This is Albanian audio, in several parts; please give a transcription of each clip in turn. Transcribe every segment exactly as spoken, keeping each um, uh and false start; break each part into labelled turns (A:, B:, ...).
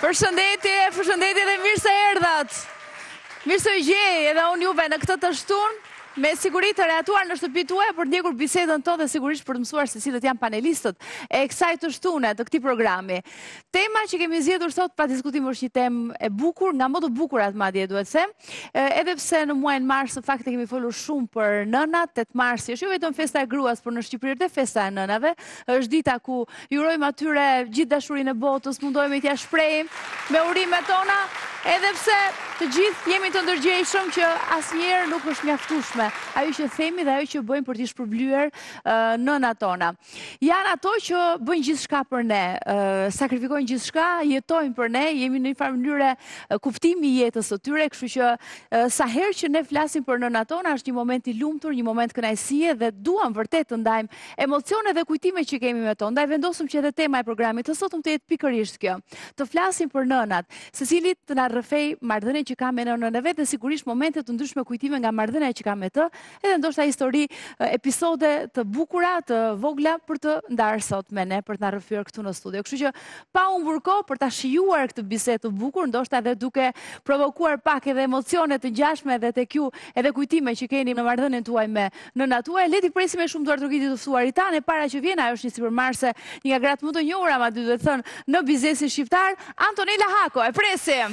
A: Përshëndetje, përshëndetje dhe mirë se erdhat. Mirë se u gjej edhe unë juve në këtë të shtunë, me siguri të reatuar në shtëpi tuaja për ndjekur bisedën tonë dhe sigurisht për të mësuar se cilët janë panelistët e kësaj të shtune të këtij programi. Tema që kemi zgjedhur sot pa diskutim është një temë e bukur, nga më të bukurat madje duhet të them, edhe pse në muajin mars në fakt kemi folur shumë për nënat, tetë marsi është jo vetëm festa e gruas, por në Shqipëri është festa e nënave, është dita ku jurojmë atyre gjithë dashurinë e botës, mundohemi t'ia shprehim me urimet tona, edhe pse të gjithë jemi të ndërgjegjshëm që asnjëherë nuk është mjaftueshme ajo që themi dhe ajo që bëjmë për t'i shpërblyer uh, nënat tona. Janë ato që bëjnë gjithçka për ne, uh, sakrifikojnë gjithçka, jetojnë për ne, jemi në një farë mënyrë uh, kuptimi i jetës së tyre, kështu që uh, sa herë që ne flasim për nënat tona është një moment i lumtur, një moment kënaqësie dhe duam vërtet të ndajmë emocione dhe kujtime që kemi me to. Ndaj vendosëm që edhe tema e programit të sotëm të jetë pikërisht kjo. Të flasim për nënat, secili të na rrëfej marrëdhënien që ka me nënën e vet dhe sigurisht momente të ndryshme kujtime nga marrëdhënia që ka me të, edhe ndoshta histori, episode të bukura, të vogla për të ndarë sot me ne, për të na rrëfyer këtu në studio. Kështu që pa humbur kohë për ta shijuar këtë bisedë të bukur, ndoshta edhe duke provokuar pak edhe emocione të ngjashme edhe tek ju, edhe kujtime që keni në marrëdhënien tuaj me nënat tuaj, le t'i presim me shumë duar trokiti të ftuarit tanë. Para që vjen ajo është një sipërmarrëse, një nga gratë më të njohura, madje duhet të thënë, në biznesin shqiptar, Antonela Hako. E presim.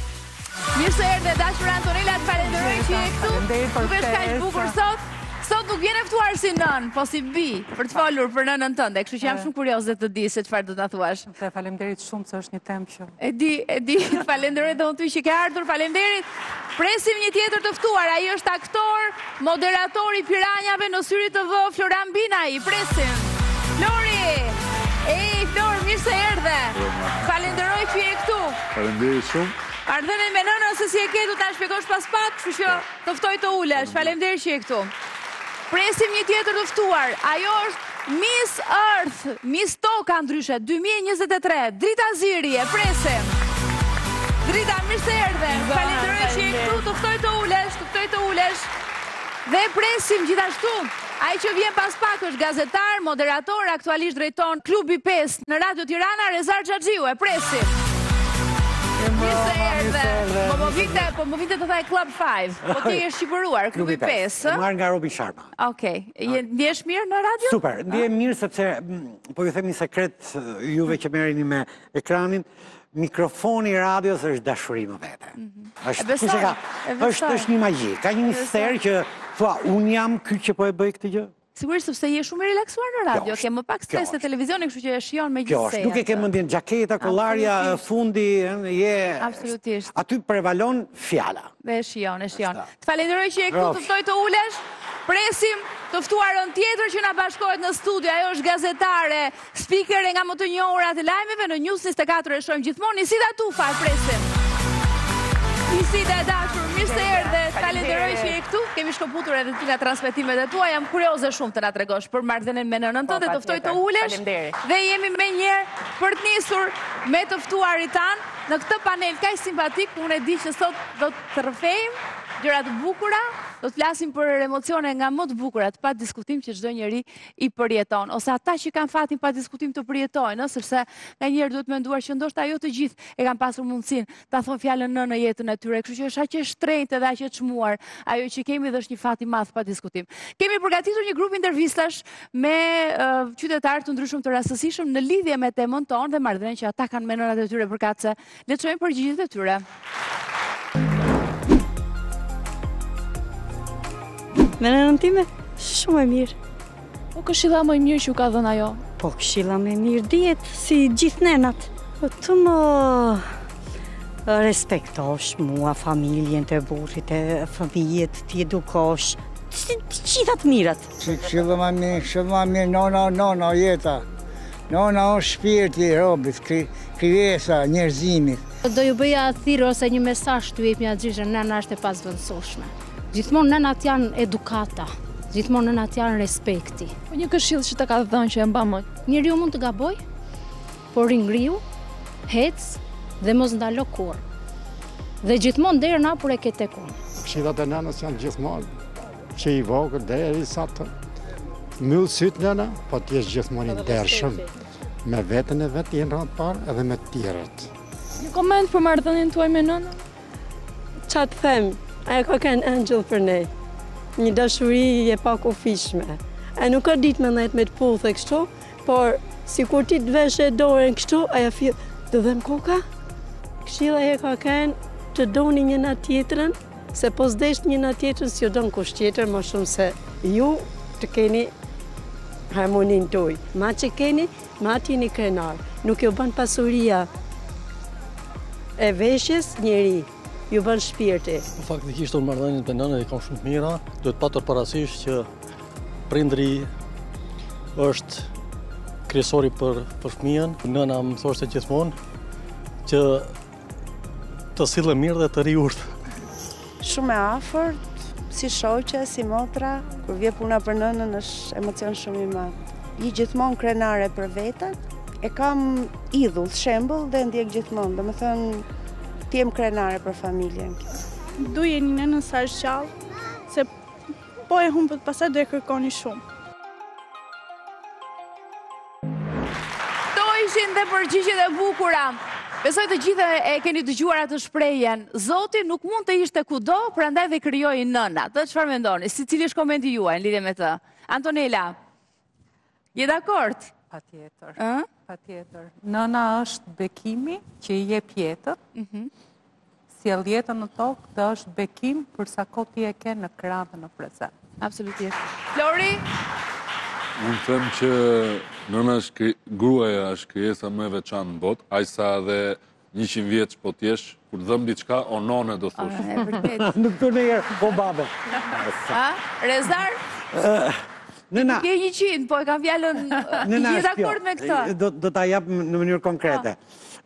A: Mirë se erdhe dashur Antonela, të falenderoj që je këtu. Nuk është kaq bukur sot. Sot nuk vjen e ftuar si nën, po si bi, për të folur për nënën tënde, kështu që jam shumë kurioze të di se çfarë do ta thuash.
B: Të faleminderit shumë se është një temë që...
A: E di, e di, falenderoj dhe unë ty që ke ardhur, faleminderit. Presim një tjetër të ftuar, ai është aktor, moderator i Piranjave në Syri T V, Floran Binaj. Presim. Flori! Ej, Flor, mirë se erdhe. Falenderoj që je këtu.
C: Faleminderit shumë.
A: Ardhënën me nënën se si e ke du ta shpjegosh pas pak, kështu që të ftoj të ulesh. Faleminderit që je këtu. Presim një tjetër të ftuar. Ajo është Miss Earth, Miss Toka ndryshe, dy mijë e njëzet e tre, Drita Ziri. E presim. Drita, mirë se erdhe. Falenderoj që je këtu, të ftoj të ulesh, të ftoj të ulesh. Dhe presim gjithashtu ai që vjen pas pak është gazetar, moderator, aktualisht drejton Klubi pesë në Radio Tirana, Rezar Xhaxhiu. E presim. Mirë se erdhe. Po më vinte, po më vinte të thaj Club pesë. Po ti je shqipëruar, Klubi pesë.
B: Marr nga Robi Sharma.
A: Okej. Je ndjesh mirë në radio?
B: Super. Ndjehem mirë sepse po ju them një sekret juve që merreni me ekranin. Mikrofoni i radios është dashuri më vete. Është është është një magji. Ka një mister që thua, un jam ky që po e bëj këtë gjë.
A: Sigurisht sepse je shumë i relaksuar në radio, ke më pak stres te televizioni, kështu që e shijon me gjithsesi.
B: Kjo është, nuk e ke mendjen xhaketa, kollarja, fundi, je
A: Absolutisht.
B: Aty prevalon fjala.
A: Dhe e shijon, e shijon. Të falenderoj që je këtu, të ftoj të ulesh. Presim të ftuarën tjetër që na bashkohet në studio. Ajo është gazetare, speaker nga më të njohurat e lajmeve në News njëzet e katër, e shohim gjithmonë. Nisida Tufa, presim. Nisida e dashur, mirë se erdhe. Falenderoj që je këtu. Kemi shkëputur edhe ty nga transmetimet e tua. Jam kurioze shumë të na tregosh për marrëdhënien me nënën tënde. Të ftoj të ulesh. Dhe jemi me njëherë për të nisur me të ftuarit tan në këtë panel kaq simpatik. Unë e di që sot do të rrëfejmë gjëra të bukura, do të flasim për emocione nga më të bukurat, pa diskutim që çdo njeri i përjeton, ose ata që kanë fatin pa diskutim të përjetojnë, sepse nganjëherë duhet menduar që ndoshta jo të gjithë e kanë pasur mundësinë ta thonë fjalën në në jetën e tyre, kështu që është aq e shtrenjtë edhe aq e çmuar ajo që kemi dhe është një fat i madh pa diskutim. Kemi përgatitur një grup intervistash me uh, qytetarë të ndryshëm të rastësishëm në lidhje me temën tonë dhe marrëdhënien që ata kanë me nënat e tyre përkatëse. Le të shohim përgjigjet e tyre.
D: Me nënën time, shumë e mirë.
A: Po këshilla më e mirë që u ka dhënë ajo?
D: Po këshilla më e mirë, dihet si gjithë nenat. Po të më respektosh mua, familjen të burrit, e fëmijët, t'i edukosh, të gjitha të mirat.
E: Këshilla më mirë, këshilla më mirë, nona, nona, jeta. Nona është shpirti i robit, krijesa, njerëzimit.
F: Do ju bëja thirrje ose një mesazh t'ju jepja gjithë, nëna është e pazvendësueshme. Gjithmonë nënat janë edukata, gjithmonë nënat janë respekti.
A: Po një këshill që të ka dhënë që e mban më.
F: Njeriu mund të gaboj, por ringriu, hec dhe mos ndalo kurrë. Dhe gjithmonë derën hapur e ke tek unë.
G: Këshillat e nënës janë gjithmonë që i vogël derisa të mbyll syt nëna, po ti je gjithmonë i ndershëm me veten e vet, i rreth parë edhe me të tjerët.
C: Koment për marrëdhënien tuaj me nënën?
H: Qa të them, ajo ka kënë angel për ne. Një dashuri e pa kufishme. E nuk ka ditë me ndajt me të puthë e kështu, por si kur ti të veshe dorën kështu, aja fillë, të dhem koka? Këshilla e ka kënë të doni një nga tjetërën, se po s'desht një nga tjetërën si jo donë kush tjetër, më shumë se ju të keni harmonin tuj. Ma që keni, ma t'jeni krenar. Nuk ju bën pasuria e veshjes njeri, ju bën shpirti.
I: Faktikisht unë marrëdhëniet me nënën i kam shumë të mira, duhet patur parasysh që prindri është kryesori për, për fëmijën. Nëna më thoshte gjithmonë që të sillë mirë dhe të ri urtë.
J: Shumë e afërt, si shoqe, si motra, kur vje puna për nënën është emocion shumë i madh. I gjithmonë krenare për veten, e kam idhull, shembull dhe ndjek gjithmonë, domethënë ti jem krenare për familjen.
C: Du jeni nënën sa është qallë, se po e humbët pastaj do e kërkoni shumë.
A: Kto ishin dhe përgjigjet e bukura. Besoj të gjithë e keni dëgjuar atë shprehjen. Zoti nuk mund të ishte kudo, prandaj dhe krijoi nënat. Të çfarë mendoni? Si cili është komenti juaj në lidhje me të? Antonela, je dakord?
K: Patjetër. Patjetër. Nëna është bekimi që i jep jetën. Sjell jetën në tokë dhe është bekim për sa kohë ti e ke në krah dhe në prezant.
A: Absolutisht. Flori?
L: Unë them që nëna është gruaja është krijesa më e veçantë në botë, aq sa edhe njëqind vjeç po t'jesh, kur dhëm diçka, o none do thosh.
A: E vërtet.
B: Nuk të ndonjëherë po babe.
A: Ha? Rezar?
B: Nëna.
A: Ke njëqind, po e kam fjalën. Je dakord me këtë?
B: Do do ta jap në mënyrë konkrete.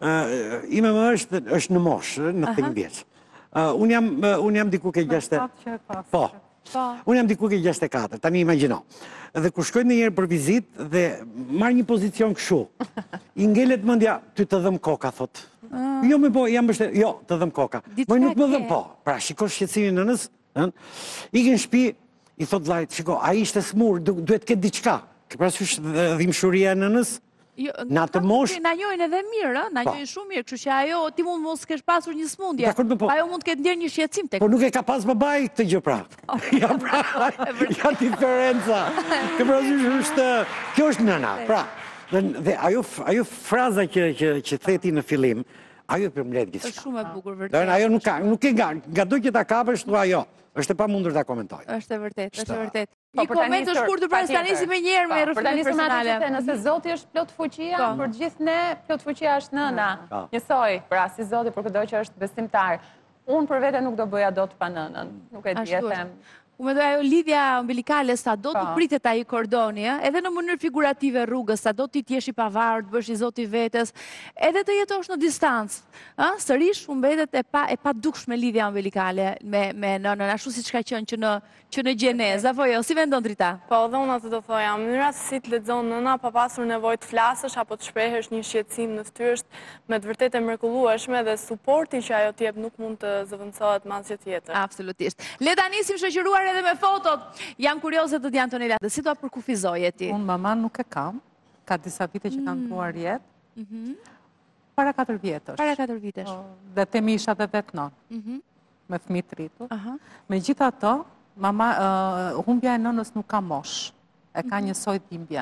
B: Ë, ime më është është në moshë, në njëzet vjeç. Unë jam unë jam diku ke gjashtëdhjetë. Po. Unë jam diku ke gjashtëdhjetë e katër, tani imagjino. Dhe kur shkoj ndonjëherë për vizitë dhe marr një pozicion kështu, i ngelet mendja, ty të dhëm koka, thot. Jo më po, jam mbështet, jo, të dhëm koka. Më nuk më dhëm po. Pra, shiko shqetësimin e nënës, ëh. Ikën në shtëpi, i thot vllajt, shiko, ai ishte smur, duhet të ketë diçka. Ke parasysh dhimbshuria e nënës? Në atë moshë.
A: Na njohin edhe mirë, na njohin shumë mirë, kështu që ajo ti mund mos kesh pasur një smundje. Ajo mund të ketë ndjer një shqetësim tek.
B: Po nuk e ka pas babai këtë gjë pra. Ja pra. Ja diferenca. Ke parasysh është kjo është nëna. Pra, dhe ajo ajo fraza që që që theti në fillim, ajo përmbledh gjithçka.
A: Është shumë e bukur vërtet.
B: Ajo nuk ka, nuk e nga, gado që ta kapësh thua ajo. Është e pamundur ta komentoj.
A: Është e vërtet, është e vërtet. Një koment të shkurtër për ta nisur më njëherë me reflektim personale.
K: Nëse Zoti është plot fuqia, për gjithë ne plot fuqia është nëna. Njësoj, pra si Zoti për kudo që është besimtar. Unë për vete nuk do bëja dot pa nënën. Nuk e di e them.
A: U mendoj ajo lidhja umbilikale sa do të pritet ai kordoni, edhe në mënyrë figurative rrugës, sa do ti të jesh i pavarur, të bësh i Zoti vetes, edhe të jetosh në distancë, ë? Sërish u mbetet e pa e padukshme lidhja umbilikale me me nënën, ashtu siç ka qenë që në që në gjenezë, apo jo, si mendon Drita?
M: Po, dhe unë atë do thoja, mënyra se si të lexon nëna pa pasur nevojë të flasësh apo të shprehësh një shqetësim në fytyrë është me të vërtetë mrekullueshme dhe suporti që ajo t'jep nuk mund të zëvendësohet me asgjë tjetër.
A: Absolutisht. Le ta nisim shoqëruar edhe me fotot. Jam kurioze të di Antonela, dhe si do përkufizoje ti?
K: Unë maman nuk e kam, ka disa vite që kanë tuar jetë. Para katër vjetësh.
A: Para katër vitesh.
K: Dhe temi isha dhe vetë non, me fëmijë të rritur. Megjithatë, mama, humbja e nënës nuk ka mosh, e ka njësoj dhimbje.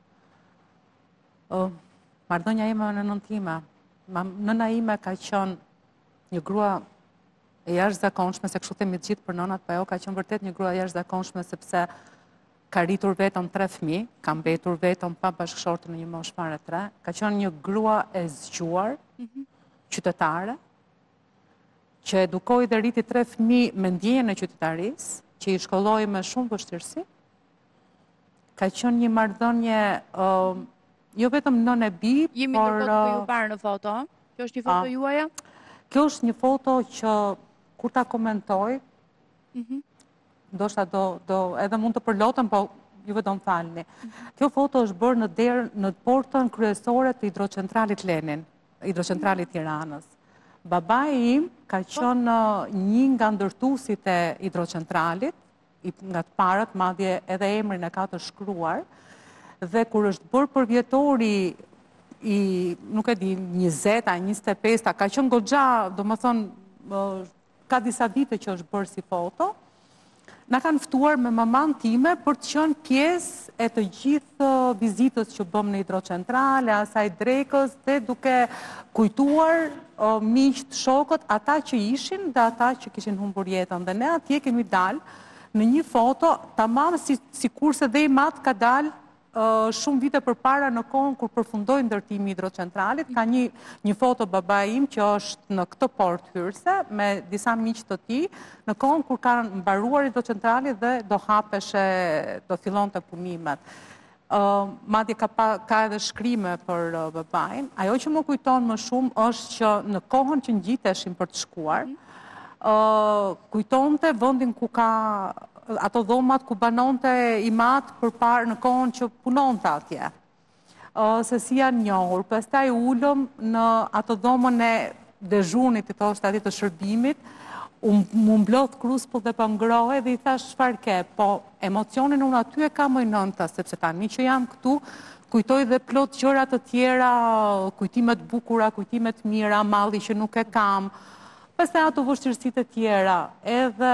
K: Marrëdhënia ime me nënën time, nëna ime ka qenë një grua e jashtëzakonshme, se kështu themi të gjithë për nënat, po ajo ka qenë vërtet një grua e jashtëzakonshme sepse ka rritur vetëm tre fëmijë, ka mbetur vetëm pa bashkëshortë në një moshë fare tre, ka qenë një grua e zgjuar, qytetare, që edukoi dhe rriti tre fëmijë me ndjenjën e qytetarisë, që i shkolloi me shumë vështirësi. Ka qenë një marrëdhënie jo vetëm nën e bi, por...
A: Jemi në foto ju parë në foto, kjo është një foto juaja?
K: Kjo është një foto që kur ta komentoj, ndoshta do edhe mund të përlotëm, po juve do më falni. Kjo foto është bërë në derë në portën kryesore të hidrocentralit Lenin, hidrocentralit Tiranës. Babai im ka qenë një nga ndërtuesit e hidrocentralit, nga të parët, madje edhe emrin e ka të shkruar, dhe kur është bërë përvjetori i, nuk e di, njëzeta, njëzet e pesta, ka qënë goxha, do më thonë, ka disa vite që është bërë si foto, na kanë ftuar me maman time për të qënë pjesë e të gjithë vizitës që bëm në hidrocentrale, asaj drekës, dhe duke kujtuar miqt, shokët, ata që ishin dhe ata që kishin humbur jetën. Dhe ne atje kemi dalë në një foto, tamam si kurse dhe i matë ka dalë shumë vite për para në kohën kur përfundoi ndërtimi hidrocentralit, ka një foto baba im që është në këtë port hyrëse me disa miqë të ti, në kohën kur kanë mbaruar hidrocentralit dhe do hapeshe, do fillon të punimet. Madje ka edhe shkrime për babain. Ajo që më kujton më shumë është që në kohën që ngjiteshim për të shkuar, kujtonte vendin ku ka ato dhomat ku banonte i matë për parë në kohën që punonte atje. Se si janë njohur, pastaj ullëm në ato dhomën e dezhunit, i thoshtë atit të shërbimit, më mblodh kruspull dhe për ngrohe dhe i thash çfarë ke, po emocionin unë aty e ka më nënta, sepse tani që jam këtu, kujtoj dhe plot gjërat të tjera, kujtimet bukura, kujtimet mira, malli që nuk e kam, pastaj ato vështirësit e tjera, edhe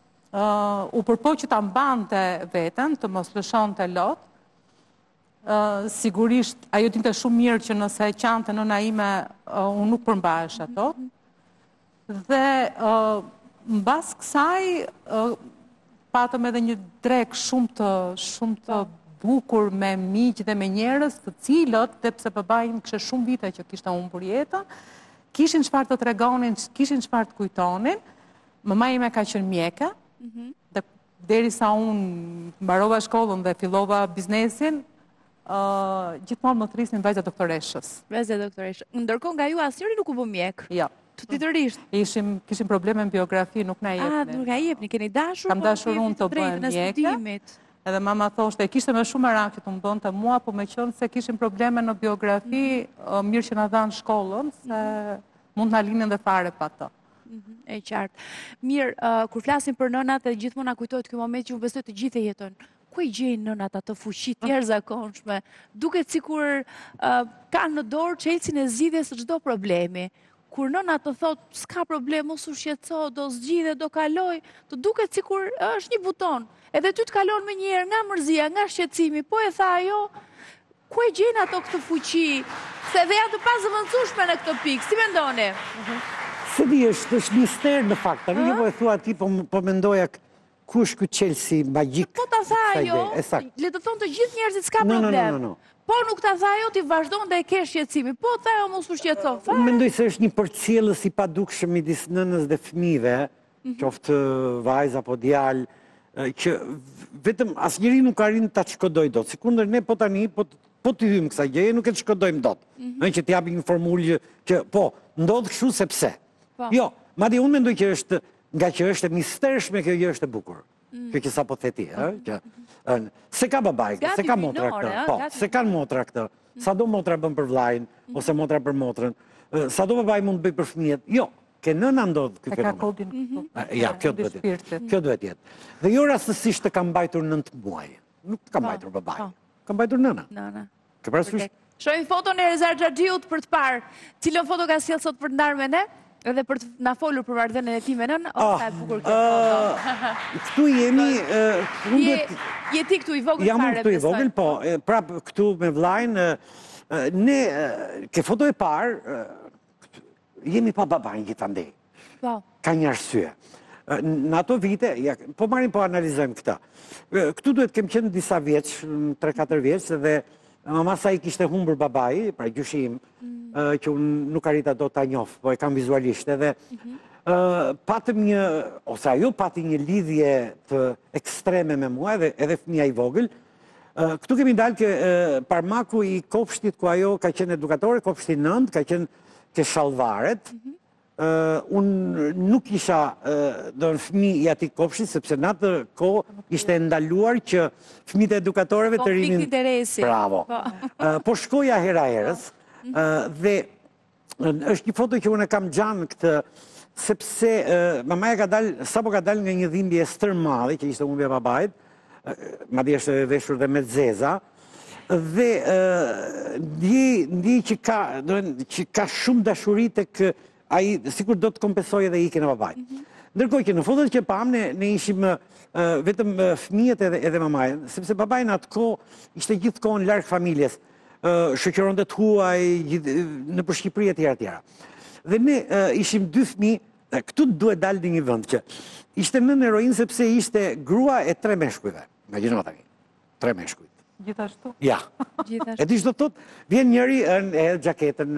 K: u përpoj që ta mbante veten, të mos lëshon të lot. Sigurisht, ajo dinte shumë mirë që nëse qante nëna ime, unë nuk përmbahesh ato. Dhe mbas kësaj, patëm edhe një drek shumë të bukur me miq dhe me njerëz të cilët, dhe pse babaim kishte shumë vite që kishte humbur jetën, kishin çfarë të tregonin, kishin çfarë të kujtonin. Mama ime ka qenë mjeke, dhe deri sa unë mbarova shkollën dhe fillova biznesin, gjithmonë më thrisnin vajza doktoreshës.
A: Vajza doktoreshës. Ndërkohë nga ju asnjëri nuk u bë mjek?
K: Jo.
A: Të ditërisht?
K: Kishim probleme në biografi, nuk na jepni.
A: A, nuk na jepni, keni dashur?
K: Kam dashur unë të bëhem mjeke. Edhe mama thoshte, e kishte me shumë merak që të më bënte mua, po me qënë se kishim probleme në biografi, mirë që na dhanë shkollën, se mund na linin dhe fare pa të.
A: E qartë. Mirë, kur flasim për nënat dhe gjithmonë na kujtohet ky moment që unë besoj të gjithë jetojnë. Ku i gjejnë nënat atë fuqi të jashtëzakonshme? Duket sikur kanë në dorë çelësin e zgjidhjes së çdo problemi. Kur nëna të thotë, s'ka problem, mos u shqetëso, do zgjidhe, do kaloj, të duket sikur është një buton. Edhe ty të kalon me njëherë nga mërzia, nga shqetësimi, po e tha ajo, ku e gjejnë ato këtë fuqi? Se dhe janë të pazëvendësueshme në këtë pikë, si mendoni?
B: Se di, është mister në fakt, tani një po e thua ti, po mendoja ku është këtë qelësi magjik.
A: Po ta tha ajo, le të thonë të gjithë njerëzit s'ka problem. Po nuk ta tha ajo, ti vazhdon dhe e ke shqetësimi. Po tha ajo, mos u shqetëso.
B: Mendoj se është një përcjellës i padukshëm midis nënës dhe fëmijëve, qoftë vajza apo djalë, që vetëm asnjëri nuk arrin ta shkodojë dot. Sikundër ne po tani, po të hymë kësaj gjëje, nuk e të shkodojmë dot. Në që t'japim një formulë që po, ndodh kështu sepse. Jo, madje unë mendoj që është, nga që është e mistershme, kjo gjë është e bukur. Kjo që sa po theti, se ka babaj, se ka motra këtë, po, se kanë motra këtë, sa do motra bën për vlajnë, ose motra për motrën, sa do babaj mund të bëj për fëmijët, jo, ke nëna ndodhë këtë fenomen.
K: E ka kodin.
B: Ja, kjo duhet jetë. Dhe jo rastësisht të kam mbajtur nëntë muaj, nuk të kam mbajtur babaj, kam mbajtur nëna. Ke parasysh?
A: Shohim foton e Rezar Xhaxhiut për të parë, cilën foto ka sjellë sot për të ndarë me ne? Edhe për të na folur për marrëdhënien e tij me nënën, ose e bukur kjo foto.
B: Këtu jemi...
A: Je ti këtu i vogël fare?
B: Jam këtu i vogël, po. Prap këtu me vlajnë, ne, ke foto e parë, jemi pa babajnë gjithandej. Ka një arsye. Në ato vite, po marim po analizojmë këta. Këtu duhet kem qenë disa vjeç, tre katër vjeç, dhe mama sa i kishte humbur babaj, pra gjyshim, që unë nuk arrita do ta njoh, po e kam vizualisht, edhe patëm një, ose ajo pati një lidhje të ekstreme me mua, edhe fëmija i vogël. Këtu kemi dalë ke parmaku i kopshtit ku ajo ka qenë edukatore, kopshti nënd, ka qenë ke shallvaret. Unë nuk isha do në fëmi i ati kopshtit, sepse në atë ko ishte ndaluar që fëmit e edukatoreve të rinin...
A: Konflikt interesi.
B: Bravo. Po shkoja hera herës, dhe është një foto që unë e kam gjanë këtë, sepse mamaja ka dalë, sa po ka dalë nga një dhimbje stërmadhe, që ishte humbja babait, madje është veshur dhe me zeza, Dhe ndjej që ka, që ka shumë dashuri tek ai, sikur do të kompensojë edhe ikjen e babait. Ndërkohë që në fotot që pam, ne ishim vetëm fëmijët edhe mamaja, sepse babai në atë kohë ishte gjithkohën larg familjes, shoqëronte të huaj në për Shqipëri e tjera tjera. Dhe ne ishim dy fëmijë, këtu duhet dalë në një vend që ishte nën heroin sepse ishte grua e tre meshkujve. Imagjino tani, tre meshkujt.
K: Gjithashtu?
B: Ja. E di çdo thot, vjen njëri e xhaketën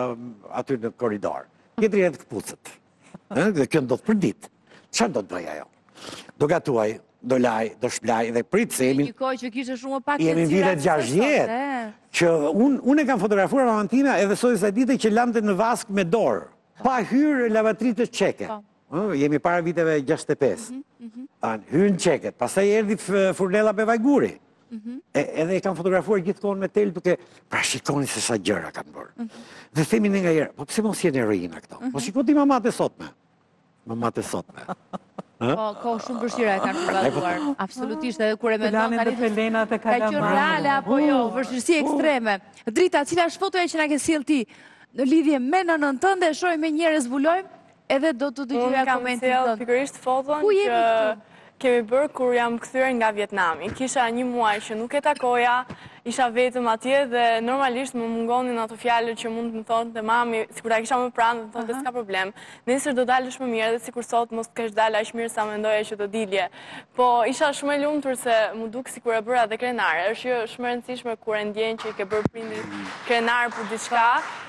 B: aty në korridor. Tjetri e të këpucët. Dhe kjo ndodh për ditë. Çfarë do të bëj ajo? Do gatuaj, do laj, do shplaj dhe prit se jemi...
A: Një kohë që kishte shumë pak...
B: Jemi vitet gjashtëdhjetë, që unë e kam fotografuar mamën time edhe sot sa dite që lante në vask me dorë, pa hyrë lavatritë çeke. Jemi para viteve gjashtëdhjetë e pesë. Hyrën çeket, pastaj erdhi furnella me vajguri. Edhe e kam fotografuar gjithkohën me tel duke pra shikoni se sa gjëra kanë bërë. Dhe themi ne ngaherë, po pse mos jenë heroina këto? Po shiko ti mamat e sotme. Mamat e sotme.
A: Po, ko shumë vështira e kanë përballuar. Absolutisht, edhe kur e mendon
K: tani ka
A: qenë reale apo jo, vështirësi ekstreme. Drita, cila është fotoja që na ke sjell ti në lidhje me nënën tënde, shohim me njerëz zbulojmë, edhe do të dëgjoja komentin tënd.
M: Unë kam sjell pikërisht foton që kemi bërë kur jam kthyer nga Vietnami. Kisha një muaj që nuk e takoja, isha vetëm atje dhe normalisht më mungonin ato fjalët që mund të më thonë të mami, sikur ta kisha më pranë, të thonë s'ka problem. Nesër do dalësh më mirë dhe sikur sot mos të kesh dalë aq mirë sa mendoja që do dilje. Po isha shumë e lumtur se më duk sikur e bëra dhe krenare. Është shumë e rëndësishme kur e ndjen që i ke bërë prindrit krenar për diçka.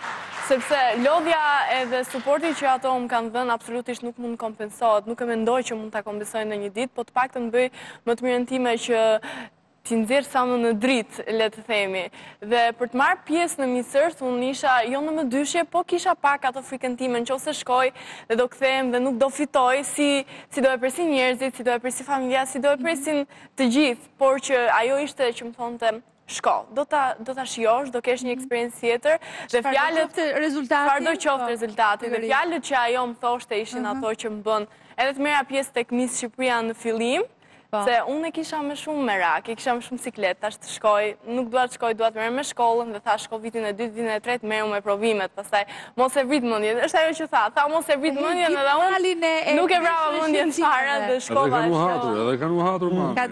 M: Sepse lodhja edhe suporti që ato më kanë dhënë absolutisht nuk mund kompensohet, nuk e mendoj që mund ta kompensoj në një ditë, po të paktën bëj më të mirën time që t'i nxjerr sa më në dritë, le të themi. Dhe për të marrë pjesë në Misërt, unë isha jo në mëdyshje, po kisha pak ato frikën time, nëse shkoj dhe do kthehem dhe nuk do fitoj, si si do e presin njerëzit, si do e presin familja, si do e presin të gjithë, por që ajo ishte që më thonte shko, do ta do ta shijosh, do kesh një eksperiencë tjetër dhe fjalët
A: rezultati.
M: Çfarë do qoftë rezultati dhe fjalët që ajo më thoshte ishin ato që më bën edhe të merra pjesë tek Miss Shqipëria në fillim. Se unë e kisha më shumë merak, e kisha më shumë siklet, tash të shkoj, nuk dua të shkoj, dua të merrem me shkollën dhe thash shko vitin e dytë, vitin e tretë, merrem me provimet, pastaj mos e vrit mendjen. Është ajo që tha, tha mos e vrit mendjen edhe unë. Nuk e vrava mendjen fare dhe shkolla.
L: Edhe kanë u hatur, edhe kanë u hatur më.
A: Ka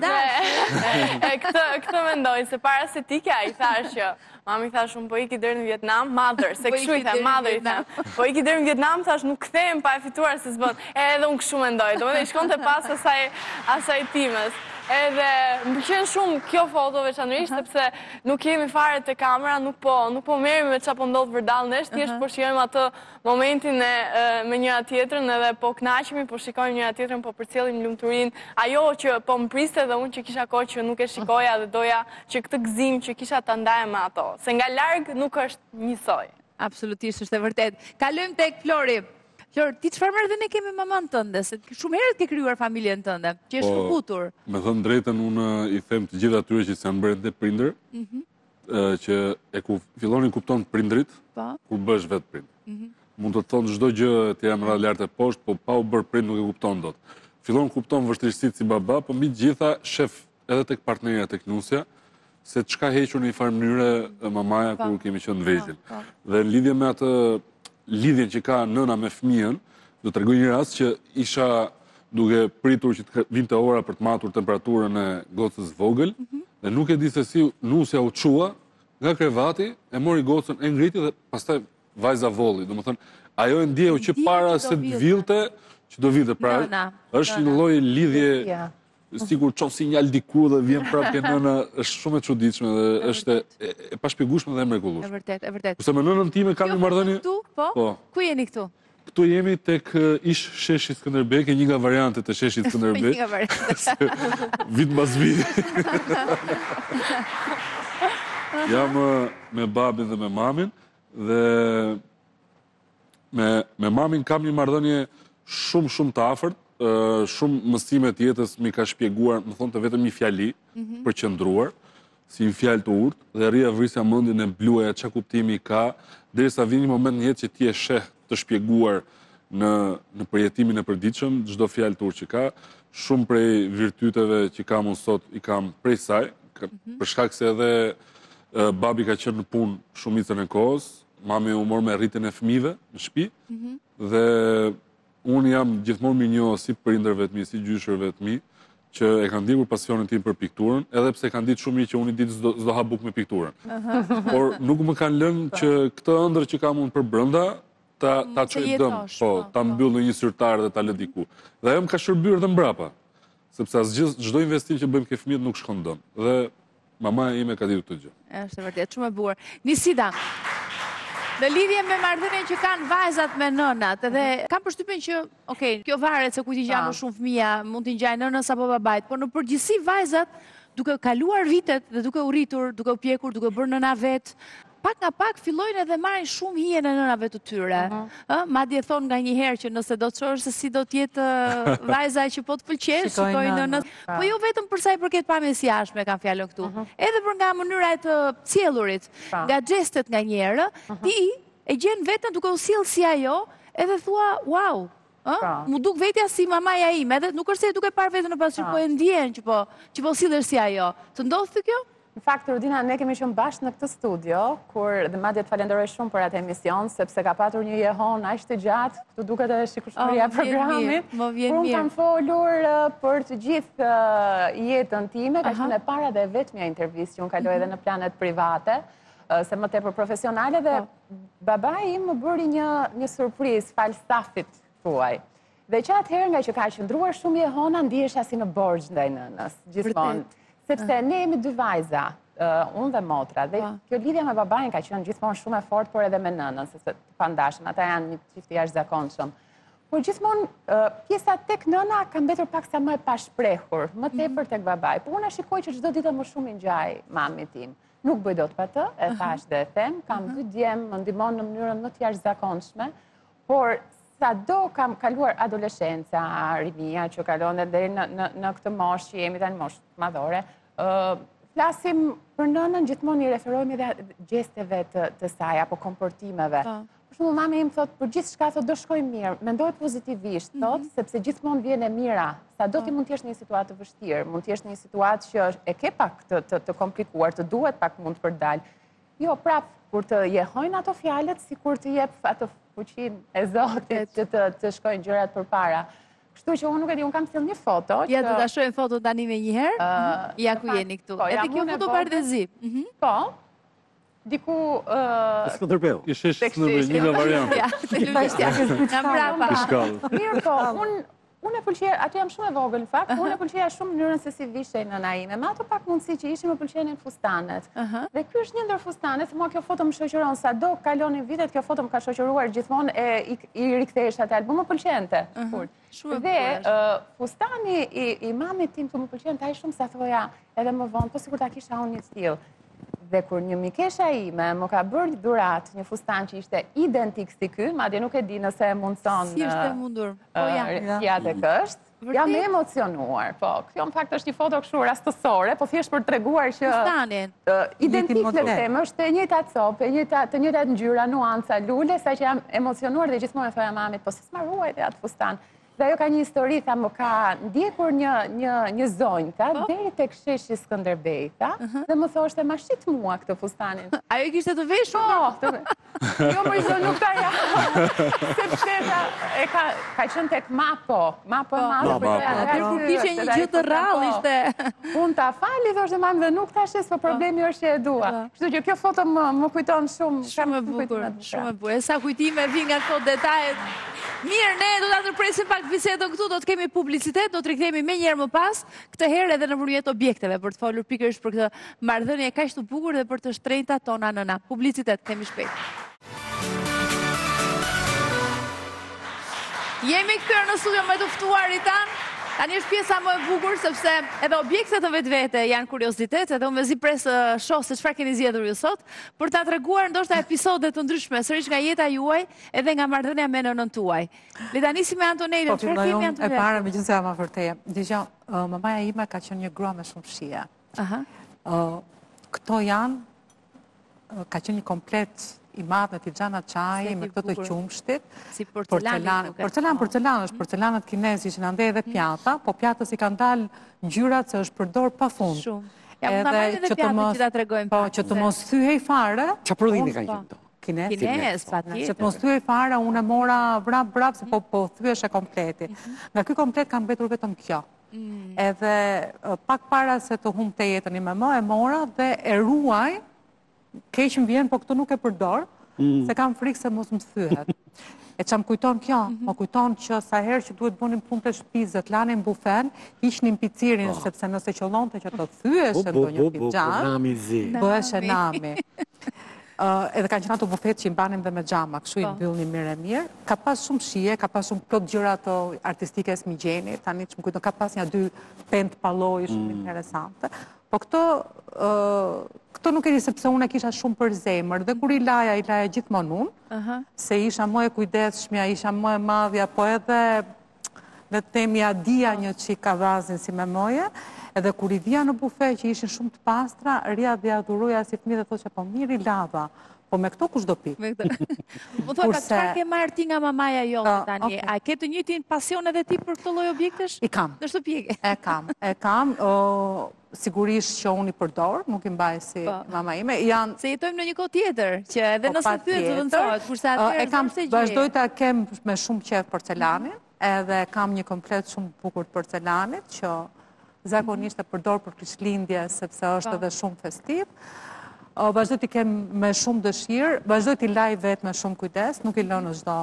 A: dalë.
M: E këtë këtë mendoj se para se tikja i thash që mami thash unë po iki deri në Vietnam, mother, se kështu i them, mother i them. Po iki deri në Vietnam, thash nuk kthehem pa e fituar se s'bën. Edhe unë kështu mendoj. Domethënë shkonte pas asaj asaj timës. Edhe më pëlqen shumë kjo foto veçanërisht sepse nuk jemi fare te kamera, nuk po nuk po merrem me çfarë po ndodh vërdall nesh, thjesht po shijojmë atë momentin e me njëra tjetrën edhe po kënaqemi, po shikojmë njëra tjetrën, po përcjellim lumturinë. Ajo që po më priste dhe unë që kisha kohë që nuk e shikoja dhe doja që këtë gëzim që kisha ta ndaja me ato. Se nga larg nuk është njësoj.
A: Absolutisht, është e vërtet. Kalojmë tek Flori. Flor, ti çfarë marrëdhënie ke me mamën tënde? Se shumë herët ke krijuar familjen tënde, që është shkëputur.
L: Me thënë drejtën, unë i them të gjithë atyre që s'janë bërë dhe prindër, që e ku fillonin kupton prindrit, kur bësh vetë prind. Mund të thonë çdo gjë të jam radhë lart e poshtë, po pa u bërë prind nuk e kupton dot. Fillon kupton vështirësitë si baba, po mbi të gjitha shef edhe tek partnerja, tek nusja, se çka hequr në një farë mënyrë mamaja kur kemi qenë vegjël. Dhe në lidhje me atë lidhjen që ka nëna me fëmijën, do të rregoj një rast që isha duke pritur që të vinte ora për të matur temperaturën e gocës vogël, dhe nuk e di se si nusja u çua nga krevati, e mori gocën, e ngriti dhe pastaj vajza volli. Domethënë, ajo e ndjeu që para se të vilte, që do vilte pra. Është një lloj lidhje sikur çon sinjal diku dhe vjen prapë nëna, është shumë e çuditshme dhe është e pashpjegueshme dhe e mrekullueshme.
A: E vërtet, e vërtet.
L: Kurse me nënën time kam një marrëdhënie.
A: Këtu, po? Ku jeni këtu?
L: Këtu jemi tek ish sheshi Skënderbek, e një nga variantet e sheshit Skënderbek.
A: Një nga variantet.
L: Vit mbas viti. Jam me babin dhe me mamin dhe me me mamin kam një marrëdhënie shumë shumë të afërt. Shumë mësime të jetës mi ka shpjeguar, më thonë të vetëm një fjali për qëndruar, si një fjalë të urtë, dhe rria vrisja mendjen e bluaja çka kuptimi ka, derisa vjen një moment në jetë që ti e sheh të shpjeguar në në përjetimin e përditshëm çdo fjalë të urtë që ka. Shumë prej virtyteve që kam unë sot i kam prej saj, për shkak se edhe Babi ka qenë në punë shumicën e kohës, mami u mor me rritjen e fëmijëve në shtëpi, dhe unë jam gjithmonë mirënjohur si prindërve të mi, si gjyshërve të mi, që e kanë ndjekur pasionin tim për pikturën, edhe pse kanë ditë shumë mirë që unë i ditë çdo ha buk me pikturën. Por nuk më kanë lënë që këtë ëndër që kam unë për brenda ta ta çoj dëm, po, ta mbyll në një syrtar dhe ta lë diku. Dhe ajo më ka shërbyer edhe mbrapa, sepse asgjë çdo investim që bëjmë ke fëmijët nuk shkon dëm. Dhe mamaja ime ka ditur këtë gjë.
A: Është vërtet shumë e bukur. Nisida, në lidhje me marrëdhënien që kanë vajzat me nënat, edhe kam përshtypjen që, okay, kjo varet se kujt i ngjan më shumë fëmia, mund t'i ngjajë nënës apo babait, por në përgjithësi vajzat, duke kaluar vitet dhe duke u rritur, duke u pjekur, duke bërë nëna vet, pak nga pak fillojnë edhe marrin shumë hije në nënave të tyre. Madje thonë nganjëherë që nëse do të shohësh se si do të jetë vajza që po të pëlqej, shikoj nënën. Po jo vetëm për sa i përket pamjes jashtme kanë fjalën këtu, edhe për nga mënyra e të cjellurit, nga xhestet nganjëherë, ti e gjen veten duke u sjellë si ajo, edhe thua, wow, mu duk vetja si mamaja ime, edhe nuk është se duke parë veten në pasqyrë, po e ndjen që po që po sillesh si ajo. Të ndodh kjo?
N: Në fakt, Rudina, ne kemi qenë bashkë në këtë studio, kur dhe madje të falenderoj shumë për atë emision, sepse ka patur një jehon aq të gjatë, këtu duket edhe shikueshmëria e programit.
A: Më vjen mirë.
N: Unë kam folur për të gjithë jetën time, ka qenë e para dhe e vetmja intervistë që unë kaloj edhe në planet private, se më tepër profesionale, dhe babai im më bëri një një surprizë fal stafit tuaj. Dhe që atëherë nga që ka qëndruar shumë jehona, ndihesha si në borxh ndaj nënës, gjithmonë. Sepse ne jemi dy vajza, unë dhe motra, dhe kjo lidhja me babain ka qenë gjithmonë shumë e fortë, por edhe me nënën, se të pandashëm, ata janë një çift i jashtëzakonshëm. Por gjithmonë pjesa tek nëna ka mbetur paksa më e pashprehur, më tepër tek babai. Po unë shikoj që çdo ditë më shumë i ngjaj mamit tim. Nuk bëj dot pa të, e thash dhe e them, kam dy djem, më ndihmon në mënyrën më të jashtëzakonshme, por sa do kam kaluar adoleshenca, rinia që kalon deri në këtë moshë që jemi tani moshë madhore, flasim për nënën, gjithmonë i referojmë edhe gjesteve të saj, apo komportimeve. Për shembull, mama im thot, për gjithë shka, thot, do shkoj mirë, mendoj pozitivisht, thot, sepse gjithmonë vjen e mira, sa do ti mund t'jesh në një situatë të vështirë, mund t'jesh në një situatë që e ke pak të komplikuar, të duhet pak mund për dalë. Jo, prap, kur të jehojnë ato fjalët, si kur të jep ato fuqin e Zotit që të shkojnë gjërat për para. Kështu që unë nuk e di, unë kam sjell një foto.
A: Ja, do ta shohim foto tani me një herë. Ja ku jeni këtu. Edhe kjo foto bardhëzi.
N: Po. Diku
B: Skënderbeu.
L: I shesh në një nga variante.
A: Nga mbrapa.
N: Mirë, po, unë Unë e pëlqeja, aty jam shumë e vogël në fakt, unë e pëlqeja shumë mënyrën se si vishej nëna ime, me ato pak mundësi që ishin më pëlqenin fustanet. Dhe ky është një ndër fustanet, mua kjo foto më shoqëron, sado kalonin vitet, kjo foto më ka shoqëruar gjithmonë, e i rikthehesh atë album, më pëlqente. Dhe fustani i mamit tim që më pëlqente ai shumë, sa thoja edhe më vonë, po sikur ta kisha unë një stil. Dhe kur një mikesha ime më ka bërë dhurat një fustan që ishte identik si ky, madje nuk e di nëse e mundson
A: si është e mundur. Po ja.
N: Ja dhe kësht. Jam e emocionuar, po. Kjo në fakt është një foto kështu rastësore, po thjesht për treguar që
A: fustanin
N: identik le të them, është e njëjta copë, e njëjta të njëjtat ngjyra, nuanca, lule, saqë jam emocionuar dhe gjithmonë e thoja mamit, po si s'ma ruajt atë fustan. Dhe ajo ka një histori, tha, më ka ndjekur një zonjë, ta, deri tek sheshi Skënderbej, ta, dhe më thoshte, ma shqit mua këtë fustanin.
A: Ajo i kishte të veshur?
N: Po, jo më ishte nuk ta ja, sepse e ka qënë tek Mapo, Mapo e madhe,
A: për kur kishe një gjë të rrallë, ishte.
N: Unë ta fali, thoshte mamë, dhe nuk ta shes, po problemi është që e dua. Kështu që kjo foto më kujton shumë.
A: Shumë e bukur, shumë e bukur. E sa kujtime vi nga këto detajet. Mirë, ne do ta ndërpresim pak bisedën këtu, do të kemi publicitet, do të rikthehemi më njëherë më pas, këtë herë edhe në përmjet objekteve, për të folur pikërisht për këtë marrëdhënie kaq të bukur dhe për të shtrenjta tona nëna. Publicitet, kemi shpejt. Jemi kthyer në studio me të ftuarit tanë. Tani është pjesa më e bukur, sepse edhe objektet të vetë vete janë kuriozitet, edhe unë mezi presë shoh se çfarë keni zgjedhur ju sot, për ta treguar ndoshta episode të ndryshme, sërish nga jeta juaj, edhe nga marrëdhënia me nënën tuaj. Le ta nisim me Antonelën, çfarë kemi Antonelën?
K: E para me gjithsesi ama vërtetë. Dgjoj, mamaja ime ka qenë një grua me shumë shije.
A: Aha.
K: Këto janë, ka qenë një komplet i madh me tixhana çaji, me këto të qumshtit.
A: Si porcelan.
K: Porcelan, porcelan është porcelanët kinezi që na ndej edhe pjata, po pjatës i kanë dalë ngjyrat se është përdor pafund.
A: Ja, më ta marrë dhe pjatë që ta tregojmë.
K: Po, që të mos thyhej fare.
B: Qa prodhimi kanë qenë këto?
K: Kines?
A: Kines, pa tjetër.
K: Që të mos thyhej fare, unë e mora vrap, vrap, se po, po thyhesh e kompleti. Nga ky komplet kam betur vetëm kjo. Edhe pak para se të humb të jetën i me më, e mora dhe e ruaj, keq më vjen, po këtu nuk e përdor, se kam frikë se mos më thyhet. E që më kujton kjo, më kujton që sa herë që duhet bënim punë të shtëpisë, të lanin bufen, ishnim picirin, sepse nëse qëllon të që të thyeshe në do një pijam, bëheshe nami. Edhe kanë qenë ato bufet që i mbanim dhe me gjama, kështu i mbyllni mirë e mirë. Ka pas shumë shije, ka pas shumë plot gjëra ato artistike e Smigjeni, tani që më kujton, ka pas një dy pent palloj shumë interesante. Po këto, këto nuk e di sepse unë e kisha shumë për zemër, dhe kur i laja, i laja gjithmonë unë, se isha më e kujdesshmja, isha më e madhja, po edhe dhe temja dia një qik ka vazin si me moje, edhe kur i vija në bufe që ishin shumë të pastra, rria dhe adhuruja si fëmijë dhe thot që po mirë i lava, po me këto kush do pi?
A: Po thua ka çfarë ke marrë ti nga mamaja jote tani? A ke të njëjtin pasion edhe ti për këtë lloj objektesh?
K: I kam.
A: Në shtëpi?
K: E kam, e kam. Sigurisht që unë i përdor, nuk i mbaj si mama ime.
A: Se jetojmë në një kohë tjetër, që edhe nëse thyet zëvendësohet, kurse atëherë
K: e kam vazhdoj ta kem me shumë qejf porcelanin, edhe kam një komplet shumë bukur të porcelanit që zakonisht e përdor për Krishtlindje sepse është edhe shumë festiv. Vazhdoj t'i kem me shumë dëshirë, vazhdoj t'i laj vetë me shumë kujdes, nuk i lë në çdo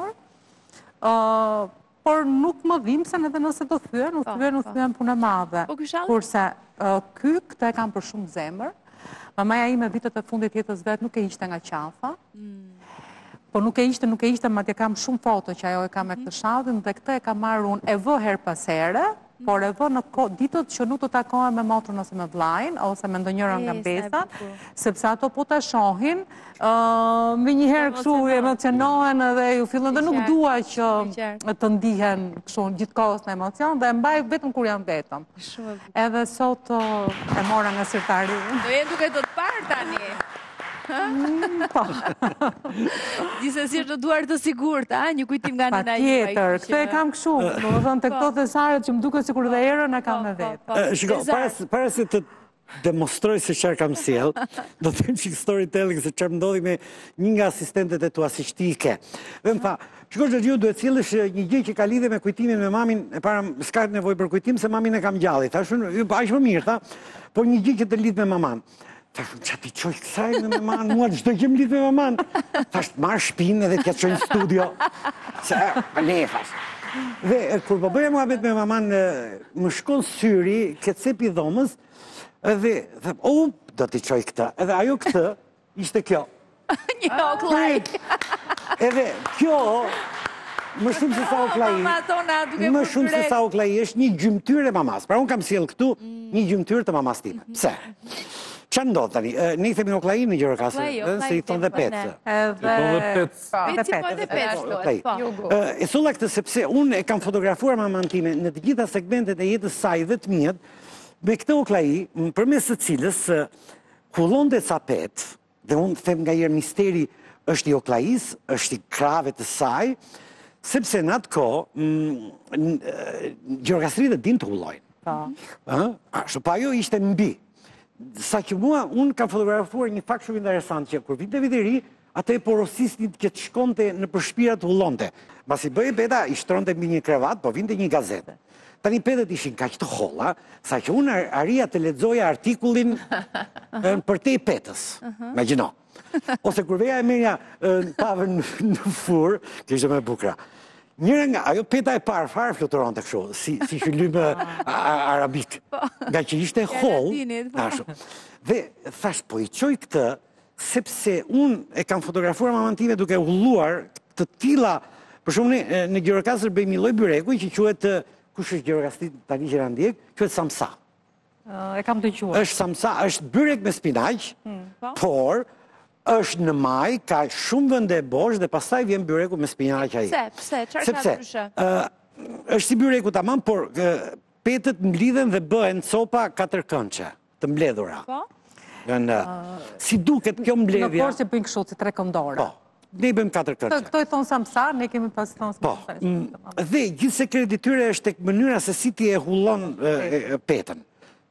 K: dorë. Por nuk më dhimbsen edhe nëse do thyen, u thyen, u thyen punë madhe. Kurse ky këtë e kam për shumë zemër. Mamaja ime vitet e fundit jetës vet nuk e ishte nga qafa. Po nuk e ishte, nuk e ishte, madje kam shumë foto që ajo e kam me këtë shallin dhe këtë e kam marrë unë e vë her pas here, por e vë në ditët që nuk të takohem me motrën ose me vllajin, ose me ndonjëra nga mbesat, sepse ato po ta shohin, me njëherë kështu emocionohen dhe ju fillon dhe nuk dua që të ndihen kështu gjithkohës në emocion dhe mbaj vetëm kur jam vetëm. Edhe sot e mora nga sirtari.
A: Do jenë duke të të parë tani.
K: Po.
A: Gjithsesi është në duar të sigurt, a? Një kujtim nga nëna juaj.
K: Patjetër, këtë e kam kështu. Do të thënë të këto thesaret që më duket sikur dhe erën e kam me vetë.
B: Shiko, para se të demonstroj se çfarë kam sjell, do të them çik storytelling se çfarë ndodhi me një nga asistentet e tua si shtike. Dhe më tha, shiko Xhaxhiu, duhet sjellësh një gjë që ka lidhje me kujtimin me mamin, e para s'ka nevojë për kujtim se mamin e kam gjallë. Thash unë, aq më mirë, tha, po një gjë që të lidh me maman. Thash, që ti qoj kësaj me maman, mua çdo gjë më lidh me maman. Thash, marr shpinë edhe t'ja çoj në studio. Se, ne, thash. Dhe, kur po bëja muhabet me maman, më shkon syri, këtë cep i dhomës, edhe, dhe, o, do t'i qoj këta. Edhe ajo këtë, ishte kjo.
A: Një oklaj.
B: Edhe, kjo, më shumë se sa oklaj, më shumë se sa oklaj, është një gjymtyr e mamas. Pra, unë kam sjell këtu një gjymtyr të mamas time. Pse? Qa ndodhë tani? Ne i themi oklaj në Gjirokastër, se i thonë dhe petë.
A: Edhe petë.
B: E tholla këtë sepse unë e kam fotografuar maman time në të gjitha segmentet e jetës saj dhe të mijet, me këtë oklaj, përmes së cilës kullonte ca petë, dhe unë them nga jërë misteri është i oklajis, është i krave të saj, sepse në atë ko, Gjirokastërit e din të ullojnë. Ashtu pa jo ishte mbi. Sa që mua, unë kam fotografuar një fakt shumë interesant që kur vinte vit i ri, atë e porosistit që të shkonte në përshpirat të ullonte. Masi bëje peta, i shtronte mbi një krevat, po vinte një gazetë. Tani petet ishin kaq të holla, sa që unë arria të lexoja artikullin për te i petës. Imagjino. Ose kur veja e merja pave në furë, që ishte më e bukura. Njëra nga, ajo peta e parë farë fluturon të kështu, si shyllymë arabik, nga që ishte hollë. Dhe thash, po i qoj këtë, sepse unë e kam fotografuar maman time duke ulluar të tilla, për shumë në Gjirokastër bëjmë një lloj byreku që quhet, kush është Gjirokastrit tani që na ndjek, quhet samsa.
K: E kam dëgjuar.
B: Është samsa, është byrek me spinaq, por është në maj, ka shumë vende bosh dhe pastaj vjen byreku me spinaq ai.
A: Pse? Pse? Çfarë ka ndryshe?
B: Është si byreku tamam, por petët mblidhen dhe bëhen copa katërkënçe, të mbledhura.
A: Po?
B: Si duket kjo mbledhja?
K: Në porë që bëjnë kështu, si tre këndore.
B: Po, ne i bëjmë katërkënçe.
K: Këto i thonë samsa, ne kemi pas thonë samsa.
B: Po, dhe gjithë sekreti tyre është tek mënyra se si ti e hullon petën.